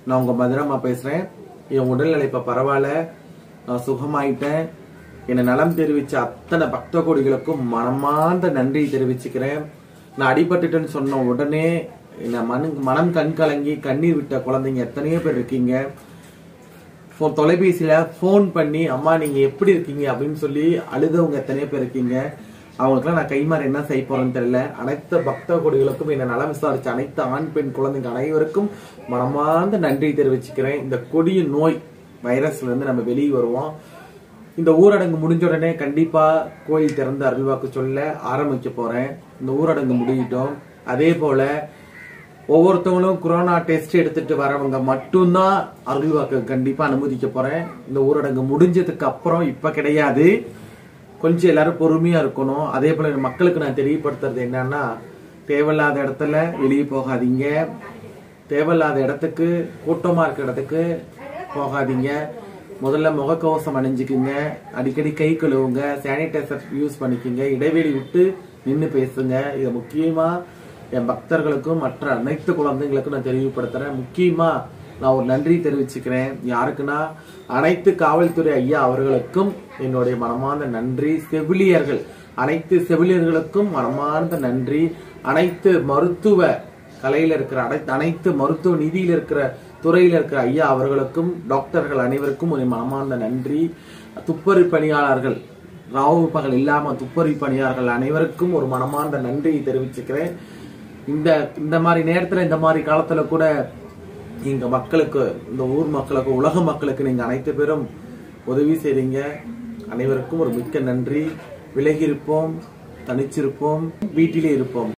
நான் உங்க மதுரமா பேசுறேன். என் உடல்நிலை இப்ப பரவாயில்ல, நான் சுகமாயிட்டேன். என்னை நலம் தெரிவிச்ச அத்தனை பக்த கோடிகளுக்கும் மனமார்ந்த நன்றி தெரிவிச்சுக்கிறேன். நான் அடிபட்டுட்டேன்னு சொன்ன உடனே மனம் கண் கலங்கி கண்ணீர் விட்ட குழந்தைங்க எத்தனையோ பேர் இருக்கீங்க. தொலைபேசியில போன் பண்ணி அம்மா நீங்க எப்படி இருக்கீங்க அப்படின்னு சொல்லி அழுதவங்க எத்தனையோ பேர் இருக்கீங்க. அவங்களுக்குலாம் நான் கைமாறு என்ன செய்ய போறேன்னு தெரியல. அனைத்து பக்த கோடிகளுக்கும் என்ன நலம் விசாரிச்ச அனைத்து ஆண் பெண் குழந்தைங்க அனைவருக்கும் மனமார்ந்த நன்றி தெரிவிச்சுக்கிறேன். இந்த கொடிய நோய் வைரஸ்ல இருந்து நம்ம வெளியே வருவோம். இந்த ஊரடங்கு முடிஞ்ச உடனே கண்டிப்பா கோயில் திறந்து அருள்வாக்கு சொல்ல ஆரம்பிக்க போறேன். இந்த ஊரடங்கு முடியட்டும். அதே போல ஒவ்வொருத்தவங்களும் கொரோனா டெஸ்ட் எடுத்துட்டு வரவங்க மட்டும்தான் அருள்வாக்கு கண்டிப்பா அனுமதிக்க போறேன். இந்த ஊரடங்கு முடிஞ்சதுக்கு அப்புறம் இப்ப கிடையாது. கொஞ்சம் எல்லாரும் பொறுமையா இருக்கணும். அதே போல மக்களுக்கு நான் தெரியப்படுத்துறது என்னன்னா, தேவையில்லாத இடத்துல வெளியே போகாதீங்க. தேவையில்லாத இடத்துக்கு கூட்டமா இருக்கிற இடத்துக்கு போகாதீங்க. முதல்ல முகக்கவசம் அணிஞ்சுக்குங்க, அடிக்கடி கை கழுவுங்க, சானிடைசர் யூஸ் பண்ணிக்கோங்க, இடைவெளி விட்டு நின்று பேசுங்க. இதை முக்கியமா என் பக்தர்களுக்கும் மற்ற அனைத்து குழந்தைங்களுக்கும் நான் தெளிவுபடுத்துறேன். முக்கியமா நான் ஒரு நன்றி தெரிவிச்சுக்கிறேன். யாருக்குன்னா அனைத்து காவல்துறை ஐயா அவர்களுக்கும் என்னுடைய மனமார்ந்த நன்றி. செவிலியர்கள் அனைத்து செவிலியர்களுக்கும் மனமார்ந்த நன்றி. அனைத்து மருத்துவ கலையில இருக்கிற அனைத்து மருத்துவ நிதியில இருக்கிற துறையில இருக்கிற ஐயா அவர்களுக்கும் டாக்டர்கள் அனைவருக்கும் ஒரு மனமார்ந்த நன்றி. துப்பறி பணியாளர்கள் ராவு பகல் இல்லாம துப்பறி பணியாளர்கள் அனைவருக்கும் ஒரு மனமார்ந்த நன்றி தெரிவிச்சுக்கிறேன். இந்த மாதிரி நேரத்துல இந்த மாதிரி காலத்துல கூட எங்க மக்களுக்கு, இந்த ஊர் மக்களுக்கு, உலக மக்களுக்கு நீங்க அனைத்து பேரும் உதவி செய்றீங்க. அனைவருக்கும் ஒரு மிக்க நன்றி. விலகி இருப்போம், தனிச்சிருப்போம், வீட்டிலே இருப்போம்.